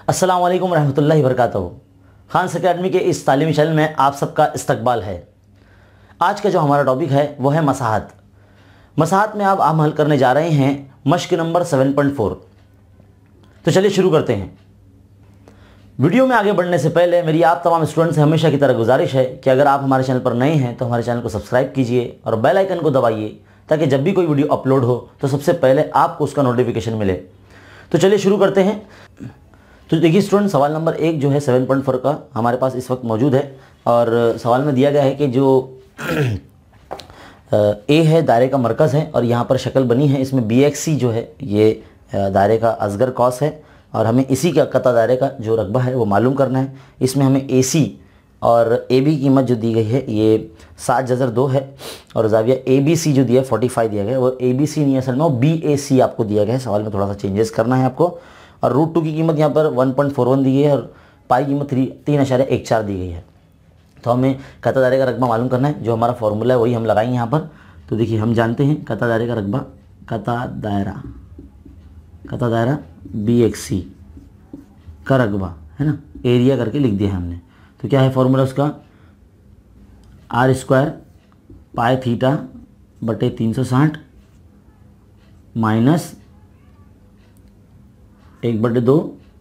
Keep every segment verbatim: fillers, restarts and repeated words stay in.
अस्सलाम वालेकुम रहमतुल्लाहि वबरकातुहू। खान्स अकेडमी के इस तालीमी चैनल में आप सबका इस्तकबाल है। आज का जो हमारा टॉपिक है वो है मसाहत। मसाहत में अब हम हल करने जा रहे हैं मश्क नंबर सेवन पॉइंट फोर। तो चलिए शुरू करते हैं। वीडियो में आगे बढ़ने से पहले मेरी आप तमाम स्टूडेंट से हमेशा की तरह गुजारिश है कि अगर आप हमारे चैनल पर नए हैं तो हमारे चैनल को सब्सक्राइब कीजिए और बेल आइकन को दबाइए ताकि जब भी कोई वीडियो अपलोड हो तो सबसे पहले आपको उसका नोटिफिकेशन मिले। तो चलिए शुरू करते हैं। तो देखिए स्टूडेंट, सवाल नंबर एक जो है सेवन पॉइंट फोर का हमारे पास इस वक्त मौजूद है और सवाल में दिया गया है कि जो ए है दायरे का मरकज़ है और यहाँ पर शक्ल बनी है, इसमें बी एक्स सी जो है ये दायरे का असगर कॉस है और हमें इसी का कता दायरे का जो रकबा है वो मालूम करना है। इसमें हमें ए सी और ए बी की कीमत जो दी गई है ये सात जज़र दो है और जाविया ए बी सी जो दिया है फोर्टी फाइव दिया गया है, वो ए बी सी नहीं है असल में, वो बी ए सी आपको दिया गया है। सवाल में थोड़ा सा चेंजेस करना है आपको। और रूट टू की कीमत यहाँ पर वन पॉइंट फोर वन दी गई है और पाई कीमत थ्री तीन अशारे एक चार दी गई है। तो हमें कता दायरे का रकबा मालूम करना है। जो हमारा फॉर्मूला है वही हम लगाएंगे यहाँ पर। तो देखिए हम जानते हैं कता दायरे का रकबा, कता दायरा कता दायरा बी एक्स सी का रकबा है ना, एरिया करके लिख दिया है हमने। तो क्या है फॉर्मूला उसका, आर स्क्वायर पाई थीटा बटे तीन सौ साठ माइनस एक बटे दो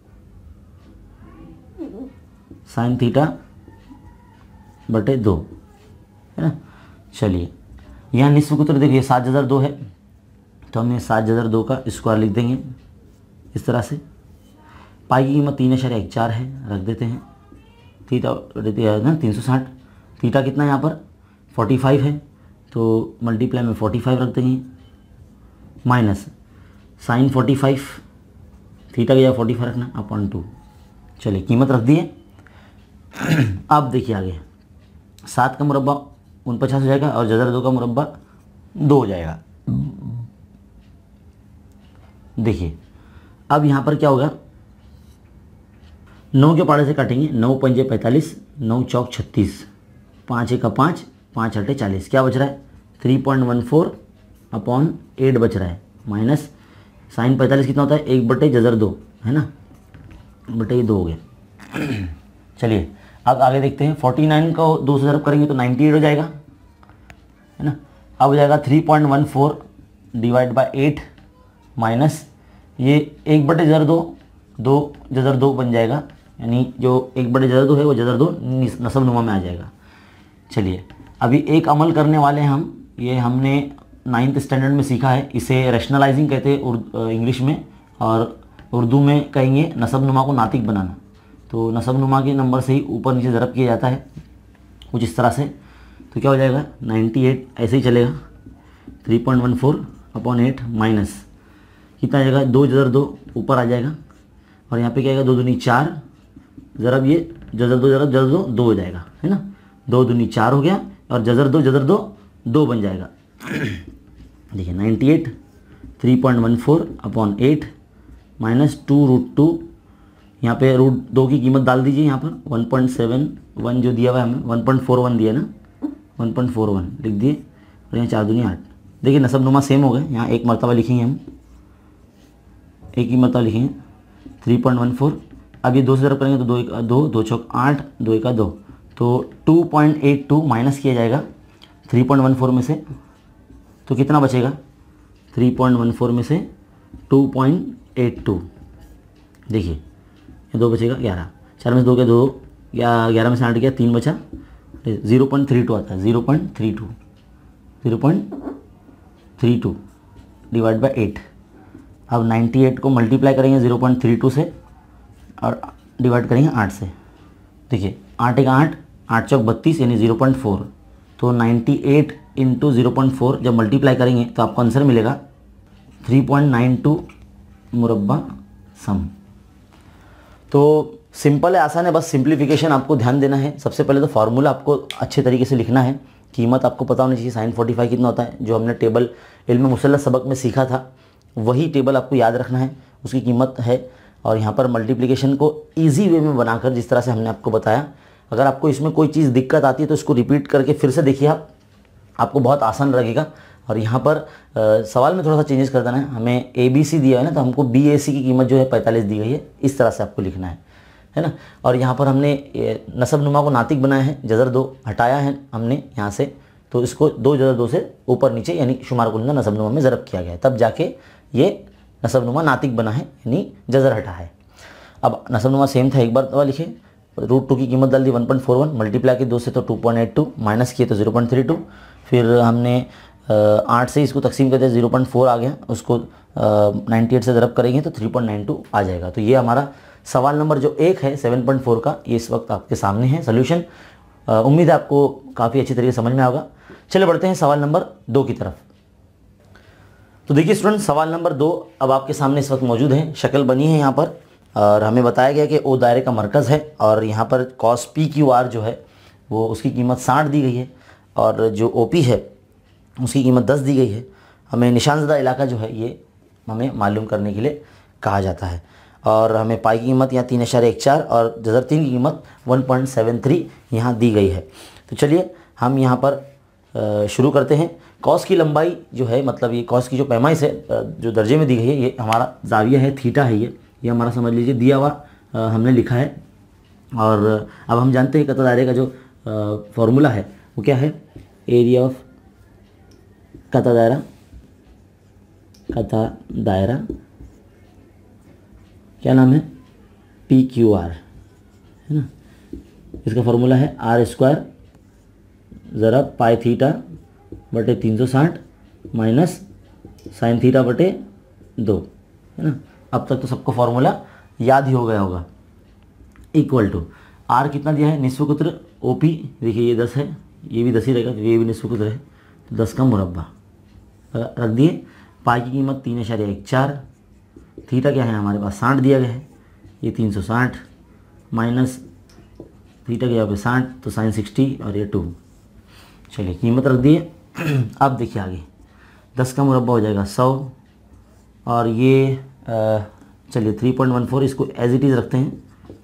साइन थीटा बटे दो है ना। चलिए यहाँ निस्फ कुतर देखिए सात जज़र दो है तो हम सात जज़र दो का स्क्वायर लिख देंगे इस तरह से। पाई की कीमत तीन अशारे एक चार है, रख देते हैं। थीटा है ना तीन सौ साठ, थीटा कितना है यहाँ पर फोर्टी फाइव है तो मल्टीप्लाई में फोर्टी फाइव रख देंगे minus sine forty five, theta की जगह फोर्टी फाइव रखना अपॉन टू। चलिए कीमत रख दिए। अब देखिए आगे सात का मुरब्बा उनपचास हो जाएगा और जज़र दो का मुरब्बा दो हो जाएगा। देखिए अब यहाँ पर क्या होगा, नौ के पाड़े से काटेंगे, नौ पंजे पैंतालीस, नौ चौक छत्तीस, पाँच एक का पाँच, पाँच अट्ठे चालीस, क्या बच रहा है three point one four upon eight बच रहा है माइनस साइन पैंतालीस कितना होता है एक बटे जज़र दो है ना, बटे ये दो हो गया। चलिए अब आगे देखते हैं। फोर्टी नाइन को दो से ज़रब करेंगे तो नाइन्टी एट हो जाएगा है ना। अब हो जाएगा three point one four divide by eight minus ये एक बटे जज़र दो, दो जज़र दो बन जाएगा, यानी जो एक बटे जज़र दो है वो जज़र दो नसब नुमा में आ जाएगा। चलिए अभी एक अमल करने वाले हैं हम, ये हमने नाइन्थ स्टैंडर्ड में सीखा है, इसे रैशनलाइजिंग कहते हैं इंग्लिश में और उर्दू में कहेंगे नसब नुमा को नातिक बनाना। तो नसब नुमा के नंबर से ही ऊपर नीचे ज़रब किया जाता है कुछ इस तरह से। तो क्या हो जाएगा नाइन्टी एट ऐसे ही चलेगा, three point one four upon eight minus कितना आ जाएगा दो जज़र दो ऊपर आ जाएगा और यहाँ पे क्या आएगा दो दूनी चार, ज़रब ये जज़र दो जज़र जज़र दो दो हो जाएगा है ना, दो दूनी चार हो गया और जज़र दो जज़र दो दो बन जाएगा। देखिए ninety eight three point one four upon eight minus two root two, यहाँ पे रूट दो की कीमत डाल दीजिए यहाँ पर वन पॉइंट सेवन वन जो दिया हुआ है हमें वन पॉइंट फोर वन दिया ना, वन पॉइंट फोर वन लिख दिए और यहाँ चार दूनी आठ। देखिए नसब नुमा सेम हो गए, यहाँ एक मरतबा लिखेंगे हम, एक ही मरतबा लिखेंगे थ्री पॉइंट वन फोर। अब ये दो से ज़रब करेंगे तो दो एक दो, दो चौक आठ, दो एक दो, तो two point eight two minus किया जाएगा थ्री पॉइंट वन फोर में से, तो कितना बचेगा थ्री पॉइंट वन फोर में से टू पॉइंट एट टू। देखिए ये दो बचेगा ग्यारह, चार में से दो क्या दो, या ग्यारह में से आठ गया तीन बचा, ज़ीरो पॉइंट थ्री टू आता है, zero point three two zero point three two divide by eight. अब नाइन्टी एट को मल्टीप्लाई करेंगे ज़ीरो पॉइंट थ्री टू से और डिवाइड करेंगे आठ से। देखिए आठ एक आठ, आठ चौक बत्तीस यानी ज़ीरो पॉइंट फोर, तो ninety eight into zero point four जब मल्टीप्लाई करेंगे तो आपको आंसर मिलेगा थ्री पॉइंट नाइन टू मुरब्बा सम। तो सिंपल है, आसान है, बस सिंप्लीफिकेशन आपको ध्यान देना है। सबसे पहले तो फार्मूला आपको अच्छे तरीके से लिखना है, कीमत आपको पता होनी चाहिए साइन फोर्टी फाइव कितना होता है, जो हमने टेबल इल्म मुसल्लस सबक में सीखा था वही टेबल आपको याद रखना है, उसकी कीमत है। और यहाँ पर मल्टीप्लिकेशन को ईजी वे में बनाकर जिस तरह से हमने आपको बताया, अगर आपको इसमें कोई चीज़ दिक्कत आती है तो इसको रिपीट करके फिर से देखिए आप, आपको बहुत आसान लगेगा। और यहाँ पर आ, सवाल में थोड़ा सा चेंजेस कर देना है। हमें ए बी सी दिया है ना, तो हमको बी ए सी की कीमत जो है पैंतालीस दी गई है, इस तरह से आपको लिखना है है ना। और यहाँ पर हमने नसब नुमा को नातिक बनाया है, जज़र दो हटाया है हमने यहाँ से, तो इसको दो जज़र दो से ऊपर नीचे यानी शुमार कुलिंदा नसब नुमा में ज़रब किया गया है, तब जाके ये नसब नुमा नातिक बना है यानी जज़र हटा है। अब नसब नुमा सेम था, एक बार दवा लिखे, रूट टू की कीमत डाल दी one point four one, multiply की दो से तो two point eight two, minus किए तो ज़ीरो पॉइंट थ्री टू, फिर हमने आठ से इसको तकसीम कर दिया, ज़ीरो पॉइंट फोर आ गया, उसको नाइन्टी एट से ज़रब करेंगे तो थ्री पॉइंट नाइन टू आ जाएगा। तो ये हमारा सवाल नंबर जो एक है सेवन पॉइंट फोर का, ये इस वक्त आपके सामने है सोल्यूशन। उम्मीद है आपको काफ़ी अच्छी तरीके से समझ में आएगा। चलिए बढ़ते हैं सवाल नंबर दो की तरफ। तो देखिए स्टूडेंट, सवाल नंबर दो अब आपके सामने इस वक्त मौजूद है, शक्ल बनी है यहाँ पर, और हमें बताया गया कि ओ दायरे का मरकज़ है और यहाँ पर कॉस पी क्यू आर जो है वो उसकी कीमत साठ दी गई है, और जो ओ पी है उसकी कीमत दस दी गई है। हमें निशानज़दा इलाका जो है ये हमें मालूम करने के लिए कहा जाता है, और हमें पाई की कीमत यहाँ तीन अशारे एक चार और जज़र तीन की कीमत वन पॉइंट सेवन थ्री यहाँ दी गई है। तो चलिए हम यहाँ पर शुरू करते हैं। कॉस की लंबाई जो है, मतलब ये कॉस की जो पैमाइश है जो दर्जे में दी गई है, ये हमारा जाविया है, थीटा है, ये ये हमारा समझ लीजिए दिया हुआ हमने लिखा है। और अब हम जानते हैं कता दायरे का जो फॉर्मूला है वो क्या है, एरिया ऑफ कता दायरा, कता दायरा क्या नाम है, पी क्यू आर है ना। इसका फॉर्मूला है आर स्क्वायर ज़रा पाई थीटा बटे तीन सौ साठ माइनस साइन थीटा बटे दो, है ना। अब तक तो सबको फॉर्मूला याद ही हो गया होगा। इक्वल टू आर कितना दिया है, निस्फ कुत्र ओ पी, देखिए ये दस है, ये भी दस ही रहेगा क्योंकि ये भी निस्फ कुत्र है, तो दस का मुरब्बा रख दिए। पाई की कीमत तीन अशारिया एक चार, थीटा क्या है हमारे पास साठ दिया गया है, ये तीन सौ साठ माइनस थीटा के यहाँ पे साठ, तो साइन सिक्सटी और ये टू। चलिए कीमत रख दिए। अब देखिए आगे दस का मुरब्बा हो जाएगा सौ, और ये चलिए थ्री पॉइंट वन फोर, इसको एज इट इज़ रखते हैं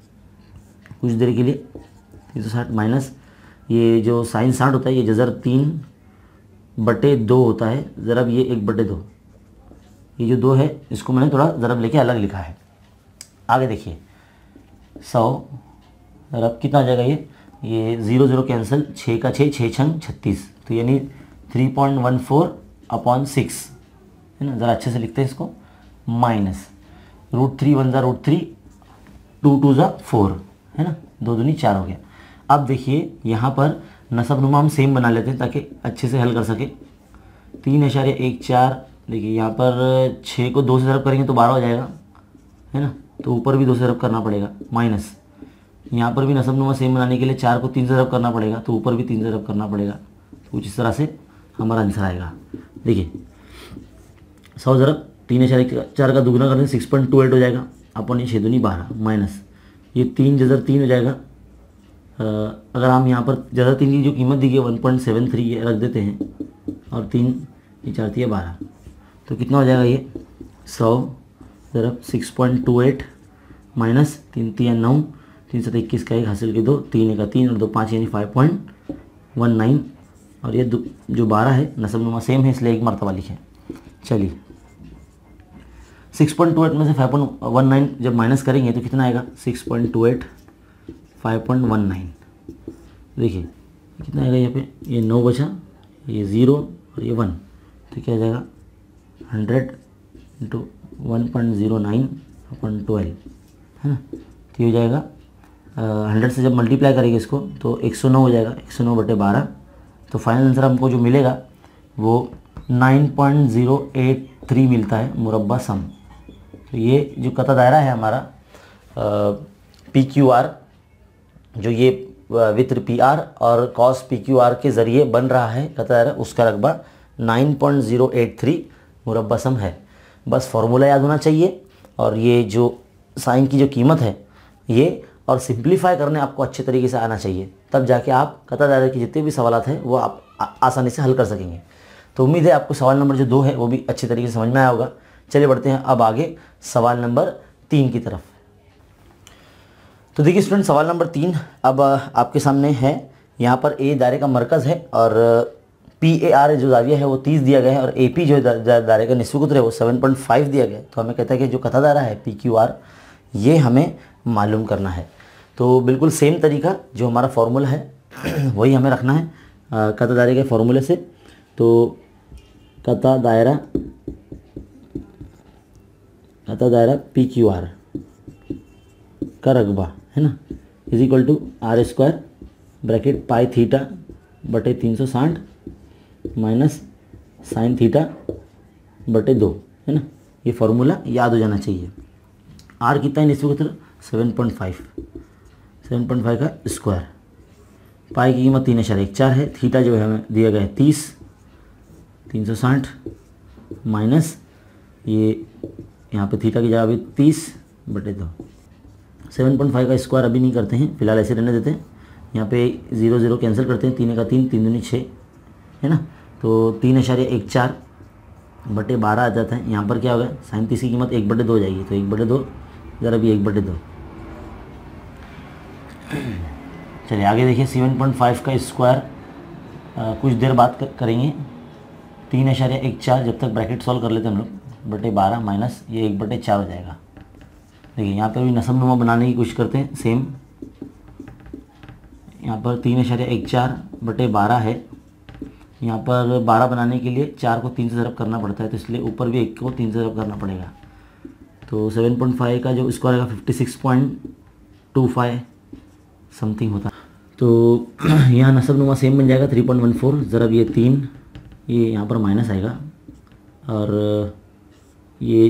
कुछ देर के लिए, तीन सौ साठ माइनस ये जो साइन साठ होता है ये जज़र तीन बटे दो होता है, ज़रब ये एक बटे दो, ये जो दो है इसको मैंने थोड़ा ज़रब लेके अलग लिखा है। आगे देखिए सौ ज़रब कितना आ जाएगा, ये ये ज़ीरो ज़ीरो कैंसिल, छः का छः, छः छंग छत्तीस, तो यानी three point one four upon six है ना, ज़रा अच्छे से लिखते हैं इसको, माइनस रूट थ्री वन ज़ा रूट थ्री, टू टू ज़ा फोर है ना, दो दूनी चार हो गया। अब देखिए यहाँ पर नसब नुमा हम सेम बना लेते हैं ताकि अच्छे से हल कर सके। तीन अशारे एक चार, देखिए यहाँ पर छः को दो से ज़रब करेंगे तो बारह हो जाएगा है ना, तो ऊपर भी दो से ज़रब करना पड़ेगा, माइनस यहाँ पर भी नसब नुमा सेम बनाने के लिए चार को तीन से ज़रब करना पड़ेगा, तो ऊपर भी तीन से ज़रब करना पड़ेगा। तो कुछ इस तरह से हमारा आंसर आएगा। देखिए सौ ज़रब तीन अशारे चार का दुगना करने सिक्स पॉइंट टू एट हो जाएगा, अपन ये छः दूनी बारह, माइनस ये तीन जज़र तीन हो जाएगा। अगर हम यहाँ पर जज़र तीन की जो कीमत दी गई वन पॉइंट सेवन थ्री ये रख देते हैं, और तीन ये चार थी बारह, तो कितना हो जाएगा ये सौ ज़रब six point two eight minus तीन तीन नौ, तीन सौ इक्कीस का एक हासिल के दो, तीन का तीन और दो पाँच यानी फाइव पॉइंट वन नाइन, और ये जो बारह है नसब नुमा सेम है इसलिए एक मरतबा लिखे। चलिए सिक्स पॉइंट टू एट में से फाइव पॉइंट वन नाइन जब माइनस करेंगे तो कितना आएगा, six point two eight five point one nine, देखिए कितना आएगा यहाँ पे, ये नौ बचा, ये ज़ीरो और ये वन, तो क्या आ जाएगा hundred into one point zero nine upon twelve है ना, तो ये हो जाएगा हंड्रेड से जब मल्टीप्लाई करेंगे इसको तो एक सौ नौ हो जाएगा, एक सौ नौ बटे बारह, तो फाइनल आंसर हमको जो मिलेगा वो nine point zero eight three मिलता है मुरब्बा सम। तो ये जो कता दायरा है हमारा पी क्यू आर, जो ये वित्र पी आर और कॉस पी क्यू आर के ज़रिए बन रहा है कता दायरा, उसका रकबा nine point zero eight three मुरब्बा सम है। बस फार्मूला याद होना चाहिए, और ये जो साइन की जो कीमत है ये, और सिंप्लीफाई करने आपको अच्छे तरीके से आना चाहिए, तब जाके आप कता दायरे के जितने भी सवाल हैं वो आप आ, आसानी से हल कर सकेंगे। तो उम्मीद है आपको सवाल नंबर जो दो है वो भी अच्छे तरीके से समझ में आया होगा। चलिए बढ़ते हैं अब आगे सवाल नंबर तीन की तरफ। तो देखिए स्टूडेंट, सवाल नंबर तीन अब आपके सामने है। यहाँ पर ए दायरे का मरकज़ है और पी ए आर जो जाविया है वो तीस दिया गया है और ए पी जो दायरे का निस्फ कुतर है वो सेवन पॉइंट फाइव दिया गया है। तो हमें कहता है कि जो कथा दायरा है पी क्यू आर ये हमें मालूम करना है। तो बिल्कुल सेम तरीका जो हमारा फॉर्मूला है वही हमें रखना है कथा दायरे के फॉर्मूले से। तो कथा दायरा कथा दायरा पी क्यू आर का रकबा है ना is equal to R square bracket pi theta बटे तीन सौ साठ माइनस साइन थीटा बटे दो है ना। ये फॉर्मूला याद हो जाना चाहिए। आर कितना है निस्फ कुतर seven point five seven point five का स्क्वायर, पाई की कीमत तीन इशारे एक चार है, थीटा जो है हमें दिया गया है तीस तीन सौ साठ माइनस ये यहाँ पे थीटा की जगह भी तीस बटे दो। सेवन पॉइंट फाइव का स्क्वायर अभी नहीं करते हैं, फिलहाल ऐसे रहने देते हैं। यहाँ पे ज़ीरो ज़ीरो कैंसिल करते हैं, तीन का तीन तीन दूनी छः है ना। तो तीन इशारे एक चार बटे बारह आ जाता है। यहाँ पर क्या होगा साइन तीस की कीमत एक बटे दो हो जाएगी, तो एक बटे दो ज़रा भी एक बटे दो। चलिए आगे देखिए सेवन पॉइंट फाइव का स्क्वायर कुछ देर बाद कर, करेंगे। तीन इशारे एक चार जब तक ब्रैकेट सॉल्व कर लेते हैं हम लोग बटे बारह माइनस ये एक बटे चार हो जाएगा। देखिए यहाँ पर भी नसब नुमा बनाने की कोशिश करते हैं सेम। यहाँ पर तीन इशारे एक चार बटे बारह है, यहाँ पर बारह बनाने के लिए चार को तीन से ज़रब करना पड़ता है, तो इसलिए ऊपर भी एक को तीन से ज़रब करना पड़ेगा। तो सेवन पॉइंट फाइव का जो स्क्वायर आएगा fifty six point two five something होता। तो यहाँ नसब नुमा सेम बन जाएगा थ्री पॉइंट वन फोर, ज़रब ये तीन ये यहाँ पर माइनस आएगा और ये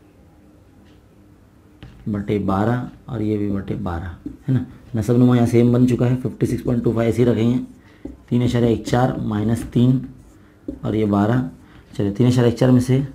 बटे बारह और ये भी बटे बारह है ना। नसब नुमा यहाँ सेम बन चुका है, fifty six point two five ऐसे ही रखेंगे। तीन इशारे एक चार माइनस तीन और ये बारह। चलिए तीन इशारे एक चार में से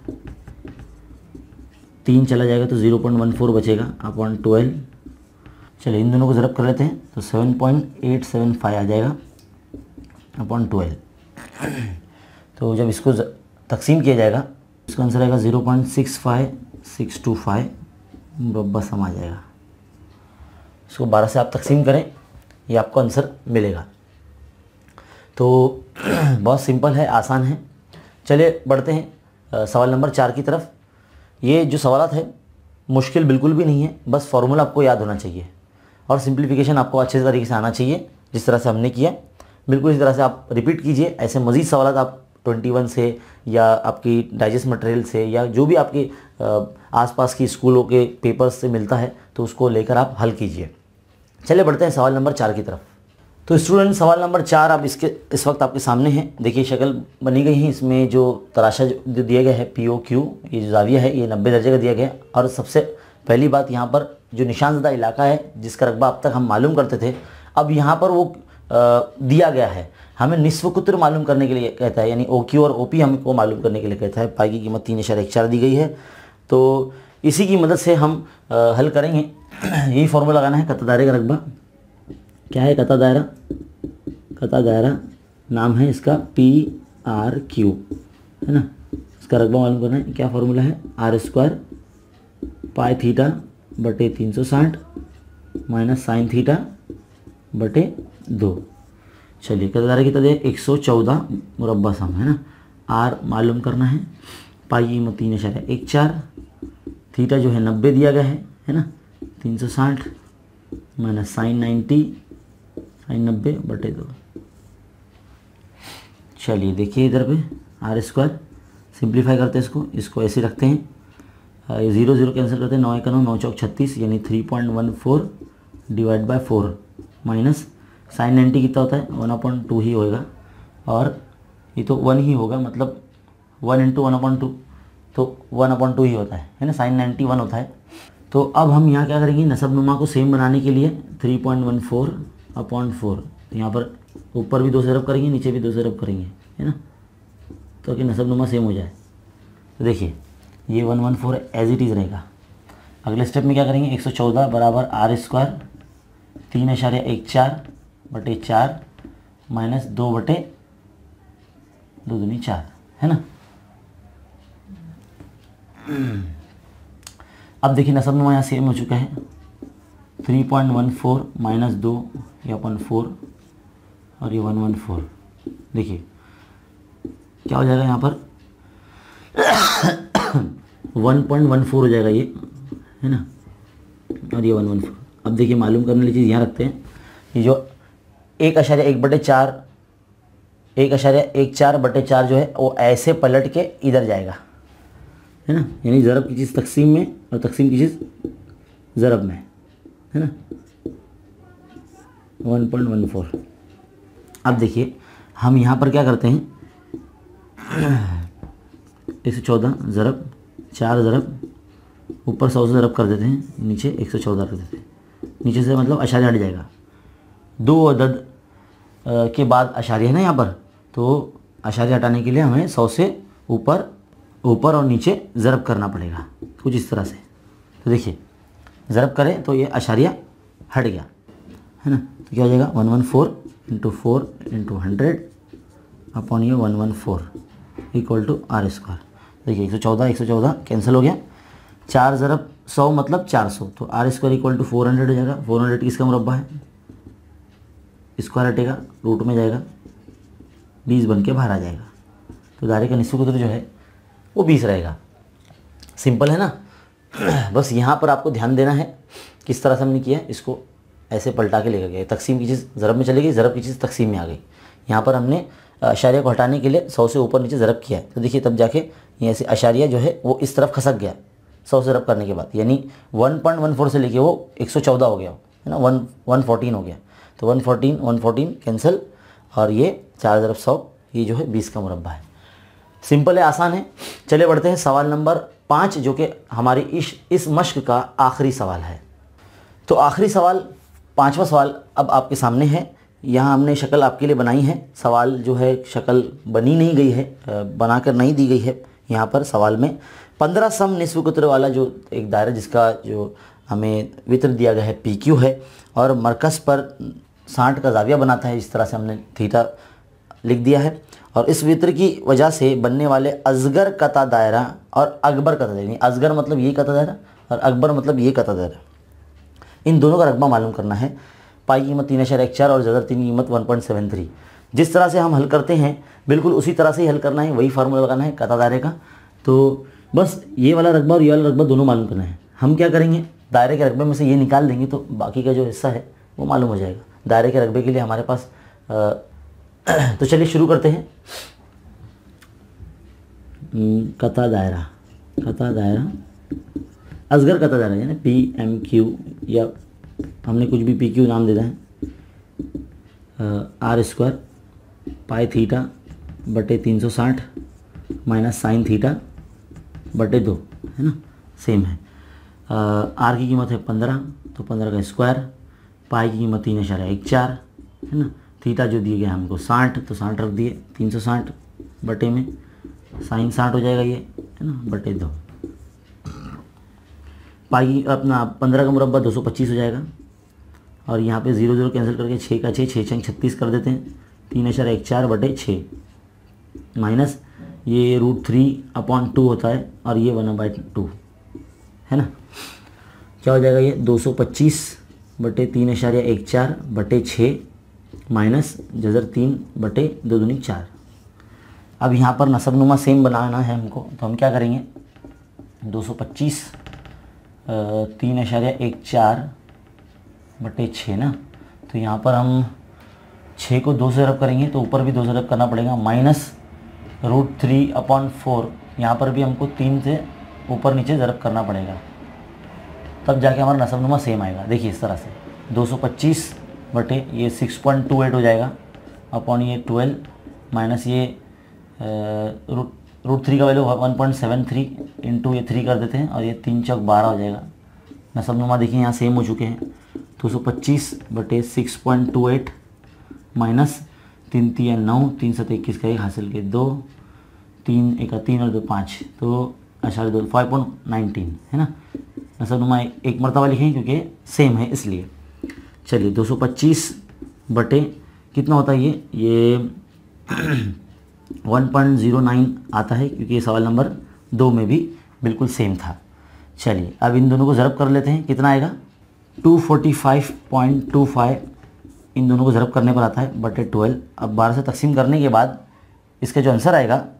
तीन चला जाएगा तो ज़ीरो पॉइंट वन फोर बचेगा अपॉन ट्वेल्व। चलिए इन दोनों को ज़रब कर लेते हैं तो seven point eight seven five आ जाएगा अपॉन ट्वेल्व। तो जब इसको तकसीम किया जाएगा इसका आंसर आएगा zero point six five six two five मुरब्बा सम आ जाएगा। इसको बारह से आप तकसीम करें ये आपको आंसर मिलेगा। तो बहुत सिंपल है, आसान है। चलिए बढ़ते हैं सवाल नंबर चार की तरफ। ये जो सवालात है मुश्किल बिल्कुल भी नहीं है, बस फार्मूला आपको याद होना चाहिए और सिंप्लीफिकेशन आपको अच्छे तरीके से आना चाहिए जिस तरह से हमने किया। बिल्कुल इस तरह से आप रिपीट कीजिए। ऐसे मज़ीद सवालात आप इक्कीस से या आपकी डाइजेस्ट मटेरियल से या जो भी आपके आसपास की स्कूलों के पेपर्स से मिलता है तो उसको लेकर आप हल कीजिए। चलिए बढ़ते हैं सवाल नंबर चार की तरफ। तो स्टूडेंट सवाल नंबर चार आप इसके इस वक्त आपके सामने है। देखिए शक्ल बनी गई है, इसमें जो तराशा जो दिया गया है पी ओ क्यू ये जो जाविया है ये नब्बे दर्जे का दिया गया है। और सबसे पहली बात यहाँ पर जो निशानज़दा इलाका है जिसका रकबा अब तक हम मालूम करते थे, अब यहाँ पर वो आ, दिया गया है। हमें निस्फ कुतर मालूम करने के लिए कहता है, यानी ओ क्यू और ओ पी हमको मालूम करने के लिए कहता है। पाई की कीमत तीन इशारे एक चार दी गई है, तो इसी की मदद से हम आ, हल करेंगे। यही फॉर्मूला लगाना है कता दायरे का रकबा। क्या है कता दायरा? कता दायरा नाम है इसका पी आर क्यू है ना। इसका रकबा मालूम करना है। क्या फार्मूला है? आर स्क्वायर पाई थीटा बटे तीन सौ साठ माइनस साइन थीटा बटे दो। चलिए कता दायरा कितना दे? एक सौ चौदह मुरब्बा सम है ना। आर मालूम करना है, पाई की कीमत तीन इशारे एक चार, थीटा जो है नब्बे दिया गया है है ना, तीन सौ साठ माइनस साइन नाइन्टी साइन नब्बे बटे दो। चलिए देखिए इधर पे आर स्क्वायर सिंप्लीफाई करते हैं इसको इसको ऐसे रखते हैं, ज़ीरो ज़ीरो कैंसिल करते हैं, नौ एक नौ नौ चौक छत्तीस यानी three point one four divide by four minus sine ninety कितना होता है? वन अपॉइंट टू ही होएगा और ये तो वन ही होगा, मतलब one into one upon two तो वन अपॉइंट टू ही होता है है ना। साइन नाइन्टी वन होता है। तो अब हम यहाँ क्या करेंगे, नसब नुमा को सेम बनाने के लिए three point one four upon four यहाँ पर ऊपर भी दो से रब करेंगे नीचे भी दो से रब करेंगे है ना, तो कि नसब नुमा सेम हो जाए। तो देखिए ये one one four as it is रहेगा। अगले स्टेप में क्या करेंगे, एक सौ चौदह बराबर आर स्क्वायर तीन इशारे एक चार बटे चार माइनस दो बटे दो दूनी चार है ना। अब देखिए नसब नुमा यहाँ सेम हो चुका है, three point one four minus दो ये अपन फोर और ये वन वन फोर। देखिए क्या हो जाएगा यहाँ पर वन पॉइंट वन फोर हो जाएगा ये, है ना, और ये वन वन फोर। अब देखिए मालूम करने वाली चीज़ यहाँ रखते हैं, ये जो एक अशारिया एक बटे चार एक अशारिया एक चार बटे चार जो है वो ऐसे पलट के इधर जाएगा, है ना, यानी ज़रब की चीज़ तकसीम में और तकसीम की चीज़ ज़रब में, है ना, वन पॉइंट वन फोर। अब देखिए हम यहाँ पर क्या करते हैं, एक सौ चौदह ज़रब चार ज़रब ऊपर सौ से ज़रब कर देते हैं, नीचे एक सौ चौदह कर देते हैं, नीचे से मतलब अशारिया हट जाएगा। दो अदद के बाद अशारिया है ना यहाँ पर, तो अशारिया हटाने के लिए हमें सौ से ऊपर ऊपर और नीचे ज़रब करना पड़ेगा, कुछ इस तरह से। तो देखिए ज़रब करें तो ये अशारिया हट गया, है ना, तो क्या हो जाएगा one one four into four into hundred upon ये one one four equal to R square. देखिए एक सौ चौदह एक सौ चौदह कैंसिल हो गया, चार ज़रब सौ मतलब चार सौ, तो R square equal to four hundred हो जाएगा। फोर हंड्रेड किसका मुरब्बा है, स्क्वायर हटेगा रूट में जाएगा, बीस बन के बाहर आ जाएगा, तो दायरे का निस्फ़ कुदर जो है वो बीस रहेगा। सिंपल है ना। बस यहाँ पर आपको ध्यान देना है किस तरह से हमने किया, इसको ऐसे पलटा के लेकर गए, तकसीम की चीज़ ज़रब में चली गई, ज़रब की चीज़ तकसीम में आ गई। यहाँ पर हमने अशारिया को हटाने के लिए सौ से ऊपर नीचे ज़रब किया है, तो देखिए तब जाके ये ऐसे अशारिया जो है वो इस तरफ खसक गया सौ से ज़रब करने के बाद, यानी वन पॉइंट वन फोर से लेके वो एक सौ चौदह हो गया, है ना, वन वन फोर्टीन हो गया, तो one fourteen one fourteen cancel, और ये चार ज़रब सौ ये जो है बीस का मुरब्बा है। सिंपल है, आसान है। चले बढ़ते हैं सवाल नंबर पाँच, जो कि हमारी इस इस मश्क का आखिरी सवाल है। तो आखिरी सवाल, पाँचवा सवाल अब आपके सामने है। यहाँ हमने शक्ल आपके लिए बनाई है, सवाल जो है शक्ल बनी नहीं गई है, बनाकर नहीं दी गई है। यहाँ पर सवाल में पंद्रह सम निस्फ़ कुतर वाला जो एक दायरा जिसका जो हमें वित्र दिया गया है पी क्यू है, और मरकज़ पर साठ का ज़ाविया बनाता है, इस तरह से हमने थीटा लिख दिया है। और इस वित्र की वजह से बनने वाले अजगर कता दायरा और अकबर कता दायरा, अजगर मतलब ये कता दायरा और अकबर मतलब ये कता दायरा, इन दोनों का रकबा मालूम करना है। पाई की कीमत तीन अशर एक चार और ज़दर तीन की कीमत वन पॉइंट सेवन थ्री। जिस तरह से हम हल करते हैं बिल्कुल उसी तरह से ही हल करना है, वही फार्मूला लगाना है कता दायरे का। तो बस ये वाला रकबा और ये वाला रकबा दोनों मालूम करना है। हम क्या करेंगे, दायरे के रकबे में से ये निकाल देंगे तो बाकी का जो हिस्सा है वो मालूम हो जाएगा। दायरे के रकबे के लिए हमारे पास आ, तो चलिए शुरू करते हैं। कता दायरा, कता दायरा असगर कता दायरा यानी पी एम क्यू, या हमने कुछ भी पी क्यू नाम दे दें, आर स्क्वायर पाई थीटा बटे तीन सौ साठ माइनस साइन थीटा बटे दो, है ना, सेम है। आर की कीमत है पंद्रह, तो पंद्रह का स्क्वायर, पाई की कीमत तीन अशारिया एक चार, है ना, थीटा जो दिए गए हमको साठ, तो साठ रख दिए, तीन सौ साठ बटे में साइन साठ हो जाएगा ये, है ना, बटे दो। पाई अपना पंद्रह का मुरब्बा दो सौ पच्चीस हो जाएगा, और यहाँ पे जीरो जीरो कैंसिल करके छः का छः, छः छः छत्तीस कर देते हैं, तीन अशारिया एक चार बटे छः माइनस ये रूट थ्री अपॉन टू होता है, और ये वन बाई टू, है ना। क्या हो जाएगा ये दो सौ पच्चीस बटे तीन अशारिया एक चार बटे छः माइनस जज़र तीन बटे दो दूनी चार। अब यहाँ पर नसबनुमा सेम बनाना है हमको, तो हम क्या करेंगे, दो सौ पच्चीस तीन अशारिया एक चार बटे छः ना, तो यहाँ पर हम छः को दो से रब करेंगे तो ऊपर भी दो से रब करना पड़ेगा, minus root three upon four, यहाँ पर भी हमको तीन से ऊपर नीचे ज़रब करना पड़ेगा, तब जाके हमारा नसबनुमा सेम आएगा। देखिए इस तरह से दो सौ पच्चीस बटे ये सिक्स पॉइंट टू एट हो जाएगा अपॉन ये ट्वेल्व माइनस ये रूट रूट थ्री का value one point seven three into ये थ्री कर देते हैं, और ये तीन चौक बारह हो जाएगा। नसबनुमा देखिए यहाँ सेम हो चुके हैं, दो सौ पच्चीस बटे six point two eight minus तीन तीन नौ, तीन सत इक्कीस का एक हासिल के दो, तीन एक तीन और दो पाँच, तो अशारिया दो फाइव पॉइंट नाइनटीन, है ना। नसबनुमा एक मरतबा लिखें क्योंकि सेम है इसलिए। चलिए दो सौ पच्चीस बटे कितना होता है ये ये वन पॉइंट ज़ीरो नाइन आता है, क्योंकि ये सवाल नंबर दो में भी बिल्कुल सेम था। चलिए अब इन दोनों को ज़रब कर लेते हैं, कितना आएगा two forty five point two five, इन दोनों को ज़रब करने पर आता है बटे ट्वेल्व। अब बारह से तकसीम करने के बाद इसका जो आंसर आएगा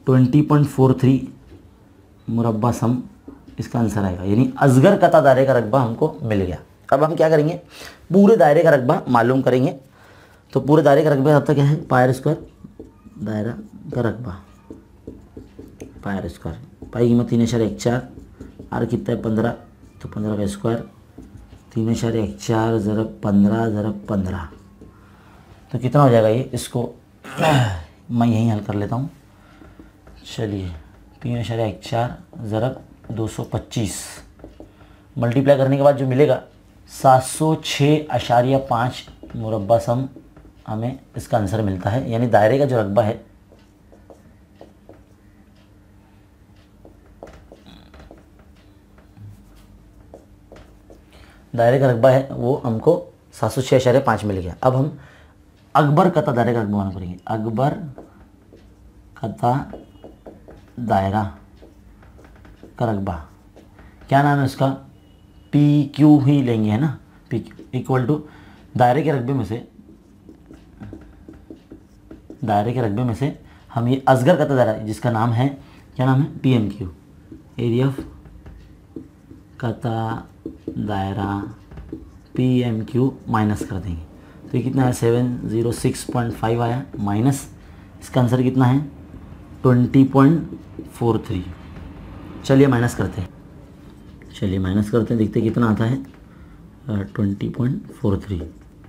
ट्वेंटी पॉइंट फोर थ्री मुरब्बा सम इसका आंसर आएगा, यानी असगर कता दायरे का रकबा हमको मिल गया। अब हम क्या करेंगे, पूरे दायरे का रकबा मालूम करेंगे। तो पूरे दायरे का रकबा अब तक क्या है, पायर स्क्वायर दायरा का रकबा, पायर स्क्वायर, पाई कीमत तीन इशारे एक चार, आर कितना है पंद्रह, तो पंद्रह का स्क्वायर, तीन इशारे एक चार ज़रब पंद्रह ज़रब पंद्रह, तो कितना हो जाएगा ये, इसको मैं यहीं हल कर लेता हूँ। चलिए तीन इशारे एक चार ज़रब दो सौ पच्चीस, मल्टीप्लाई करने के बाद जो मिलेगा सात सौ छः अशारिया पाँच मुरब्बा सम हमें इसका आंसर मिलता है। यानी दायरे का जो रकबा है दायरे का रकबा है वो हमको सात सौ छः अशारिया पाँच मिल गया। अब हम अकबर कता दायरे का रकबा मालूम करेंगे। अकबर कता दायरा का रकबा क्या नाम है उसका, पी क्यू ही लेंगे, है ना, पी क्यू इक्वल टू दायरे के रकबे में से दायरे के रकबे में से हम ये असगर कता दायरा जिसका नाम है, क्या नाम है, P M Q, area of कता दायरा पी एम क्यू माइनस कर देंगे। तो ये कितना है, seven zero six point five आया, माइनस इसका आंसर कितना है, ट्वेंटी पॉइंट फोर थ्री। चलिए माइनस करते हैं, चलिए माइनस करते हैं, देखते हैं कितना आता है, ट्वेंटी पॉइंट फोर थ्री,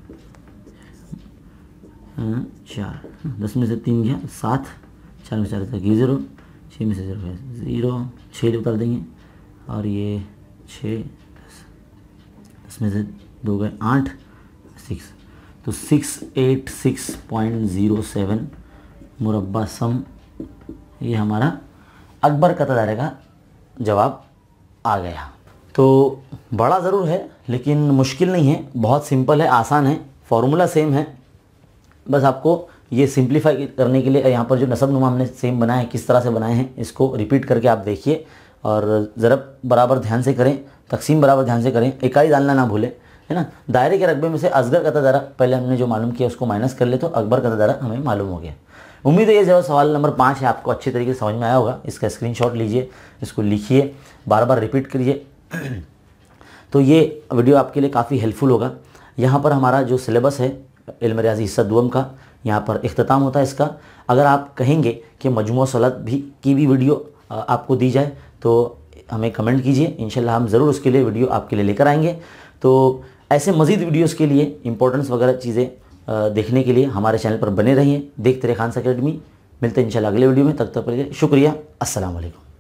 चार, दस में से तीन गया सात, चार में चार तक ज़ीरो, छः में से ज़ीरो गया ज़ीरो, छः उतार देंगे, और ये छः दस, दस में से दो गए आठ, सिक्स, तो six eight six point zero seven मुरब्बा सम, ये हमारा अकबर कता दायरे का जवाब आ गया। तो बड़ा ज़रूर है लेकिन मुश्किल नहीं है, बहुत सिंपल है, आसान है, फॉर्मूला सेम है, बस आपको ये सिंप्लीफाई करने के लिए यहाँ पर जो नसब नुमा हमने सेम बनाए हैं, किस तरह से बनाए हैं इसको रिपीट करके आप देखिए, और ज़रब बराबर ध्यान से करें, तकसीम बराबर ध्यान से करें, इकाई डालना ना भूलें, है ना। दायरे के रकबे में से असगर कता दायरा पहले हमने जो मालूम किया उसको माइनस कर ले, तो अकबर कता दायरा हमें मालूम हो गया। उम्मीद है ये जो सवाल नंबर पाँच है आपको अच्छे तरीके से समझ में आया होगा। इसका स्क्रीनशॉट लीजिए, इसको लिखिए, बार बार रिपीट करिए, तो ये वीडियो आपके लिए काफ़ी हेल्पफुल होगा। यहाँ पर हमारा जो सिलेबस है इल्म रियाज़ी हिस्सा दुअम का, यहाँ पर इख्तिताम होता है इसका। अगर आप कहेंगे कि मजमूआ सलात भी की भी वीडियो आपको दी जाए तो हमें कमेंट कीजिए, इंशाल्लाह हम ज़रूर उसके लिए वीडियो आपके लिए लेकर आएंगे। तो ऐसे मज़ीद वीडियोज़ के लिए, इंपॉर्टेंस वगैरह चीज़ें देखने के लिए हमारे चैनल पर बने रहिए, देखते रहिए खान अकेडमी। मिलते हैं इंशाल्लाह अगले वीडियो में, तब तक के लिए शुक्रिया, अस्सलाम वालेकुम।